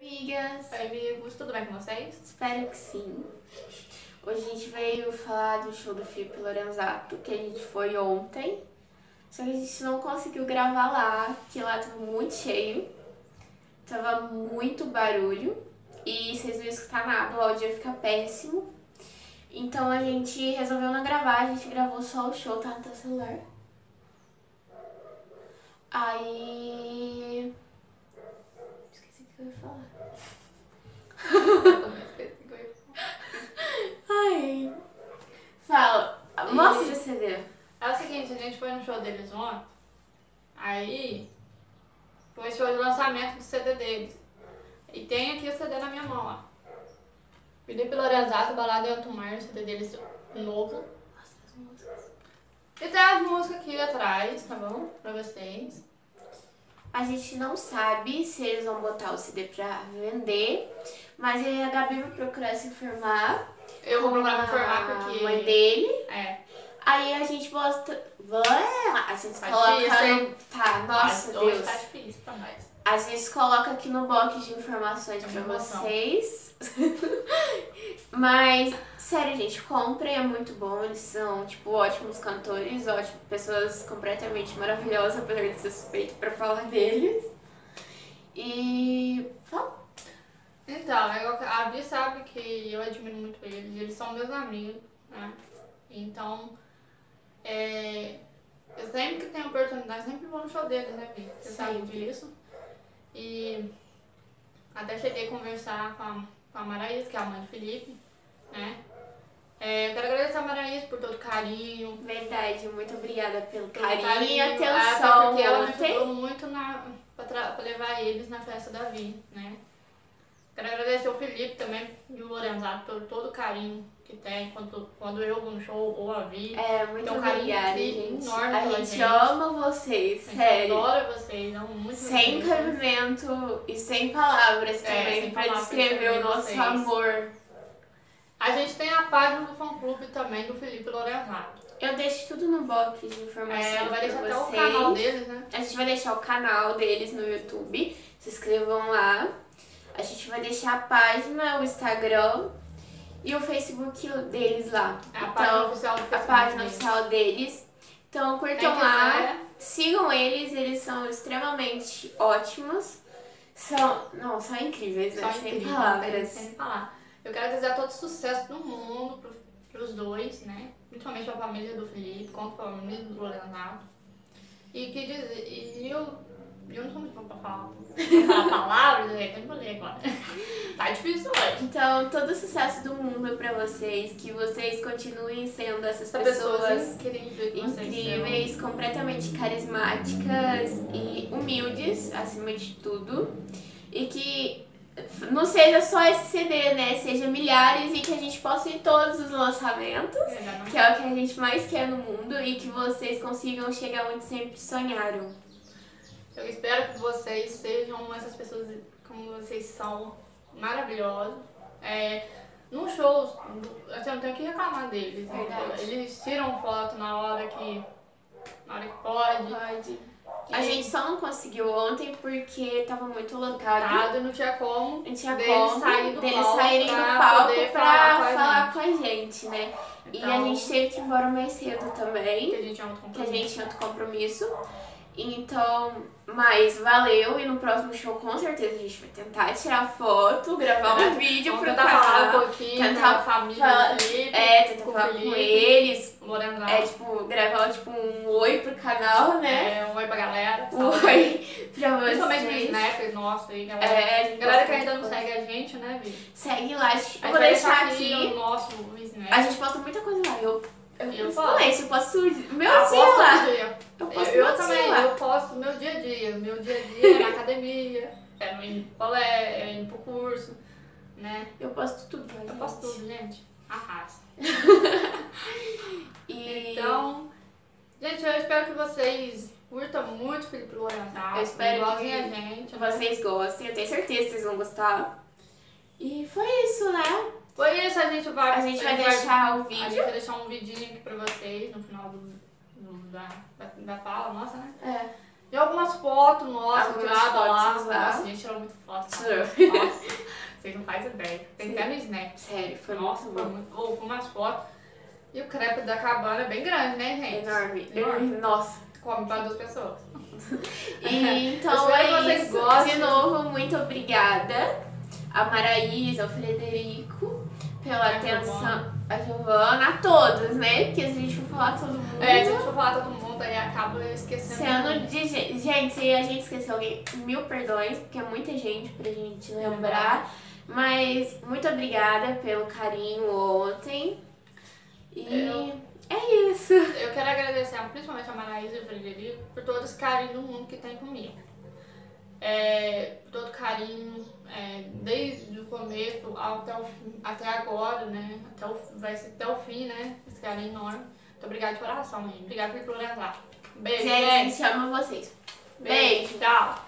Amigas, Oi, amigos, tudo bem com vocês? espero que sim. Hoje a gente veio falar do show do Felipe Lorenzato, que a gente foi ontem. Só que a gente não conseguiu gravar lá, que lá tava muito cheio, tava muito barulho e vocês não iam escutar nada, o áudio ia ficar péssimo. Então a gente resolveu não gravar, a gente gravou só o show, tá no teu celular. Aí. Esqueci o que eu ia falar. Ai. Fala, mostra o CD. É o seguinte, a gente foi no show deles ontem, aí foi show de lançamento do CD deles. E tem aqui o CD na minha mão, ó. Felipe Lorenzato, Balada em Alto Mar, o CD deles novo. Mostra as músicas. E tem as músicas aqui atrás, tá bom? Pra vocês. A gente não sabe se eles vão botar o CD pra vender, mas a Gabi vai procurar se informar. Eu vou procurar me com informar a porque... mãe dele. É. Aí a gente bota. A gente Tá coloca difícil, no. Tá, nossa Mas hoje Deus. tá difícil pra nós. A gente coloca aqui no box de informações pra Informação. vocês. Mas, sério, gente, comprem, é muito bom. Eles são, tipo, ótimos cantores, ótimas pessoas completamente maravilhosas, apesar de ser suspeito pra falar deles. E. Fala. Então, a Vi sabe que eu admiro muito eles são meus amigos, né? Então, eu sempre que tenho oportunidade, sempre vou no show deles, né, Vi? Você sabe Sempre. disso. E até cheguei a conversar com a Maraís, que é a mãe do Felipe, né? Eu quero agradecer a Maraís por todo o carinho. Verdade, muito obrigada pelo pelo carinho e até atenção porque ela me ontem. ajudou muito pra levar eles na festa da Vi, né? Quero agradecer ao Felipe também e o Lorenzato por todo o carinho que tem quando eu vou no show ou a Vi. É, muito Tem um carinho obrigada, gente. enorme A pela gente gente. ama vocês, A gente sério. adora vocês, amo muito Sem vocês. cabimento e sem palavras também sem pra palavras descrever pra o nosso vocês. amor. A gente tem a página do fã-clube também do Felipe Lorenzato. Eu deixo tudo no box de informações Ela vai pra deixar até o vocês. canal deles, né? A gente vai deixar o canal deles no YouTube. Se inscrevam lá. A gente vai deixar a página, o Instagram e o Facebook deles lá. A página oficial do A Facebook página deles. oficial deles. Então curtam Quem lá, quiser. sigam eles são extremamente ótimos. São incríveis, né? Só Sem incrível, palavras. sem falar. Eu quero desejar todo o sucesso do mundo pros dois, né? Principalmente a família do Felipe, quanto a família do Lorenzato. E eu não sou muito bom pra falar. Pra falar palavras, gente, eu não vou ler agora. Tá difícil hoje. Então, todo o sucesso do mundo pra vocês, que vocês continuem sendo essas pessoas incríveis, que vocês incríveis, completamente carismáticas e humildes, acima de tudo. E que não seja só esse CD, né? Seja milhares e que a gente possa ir em todos os lançamentos, são. que é o que a gente mais quer no mundo, e que vocês consigam chegar onde sempre sonharam. Eu espero que vocês sejam essas pessoas como vocês são, maravilhosos. No show, assim, eu não tenho que reclamar deles. Verdade. Eles tiram foto na hora que pode. Pode. A gente só não conseguiu ontem porque tava muito lotado. Não tinha como. Não tinha deles como saírem do deles palco saírem do pra palco poder pra falar falar com a gente, né? E a Então- gente teve que ir embora mais cedo Que também, a gente é muito que a compromisso. gente tinha outro compromisso. Então, mas valeu, e no próximo show com certeza a gente vai tentar tirar foto, gravar um vídeo Vamos pro tentar falar um canal. pouquinho tentar da família falar- do Felipe. Tentar com o falar com Felipe, eles. Lorenzato. Tipo, gravar tipo um oi pro canal, né? Um oi pra galera. Um oi pra Principalmente pros vocês. snappers, nossa, aí, galera. A gente Galera gosta que ainda muito não de segue a gente, né, Vi? segue lá, eu gente vou vai deixar o aqui. nosso Snap. A gente posta muita coisa lá. Eu posto. eu posto meu Eu dia posto lá. todo dia. Eu posto Eu meu também, dia lá. eu posto meu dia a dia. Meu dia a dia é na academia, é no indo pro colégio, é indo pro curso, né? Eu posto tudo lá, Eu gente. posto tudo, gente. Arrasa. E Então, gente, eu espero que vocês curtam muito Felipe Lorenzato. Eu espero igualzinho que a gente. né? vocês gostem. Eu tenho certeza que vocês vão gostar. E foi isso, né? Foi isso, a gente vai A gente vai deixar o A gente vídeo. vai deixar um vidinho aqui pra vocês no final da fala nossa, né? E algumas fotos nossas Algumas tiradas lá. fotos lá. Nossa, a gente tirou muito foto. Tá? Sim. Nossa, vocês não fazem ideia. Tem até no Snap. Sério, foi Nossa, muito foi bom. muito. Foi umas fotos. E o crepe da cabana é bem grande, né, gente? Enorme. Enorme. Nossa. Come para 2 pessoas. E então Espero que é vocês isso. gostem. De novo, muito obrigada a Maraísa, ao Frederico, pela atenção, a Giovana, a todos, né? Porque se a gente for falar todo mundo. Se a gente for falar todo mundo, aí acaba esquecendo. Sendo de gente, se a gente esqueceu alguém, 1000 perdões, porque é muita gente pra gente lembrar. Mas muito obrigada pelo carinho ontem. E é isso. Eu quero agradecer principalmente a Maraísa e o Frederico por todo esse carinho do mundo que tem comigo. Todo carinho, desde o começo até agora, né? Vai ser até o fim, né? Esse carinho enorme. Muito obrigada de coração, gente. Obrigada por lembrar. Beijo, Gente, amo vocês. Beijo. Tchau.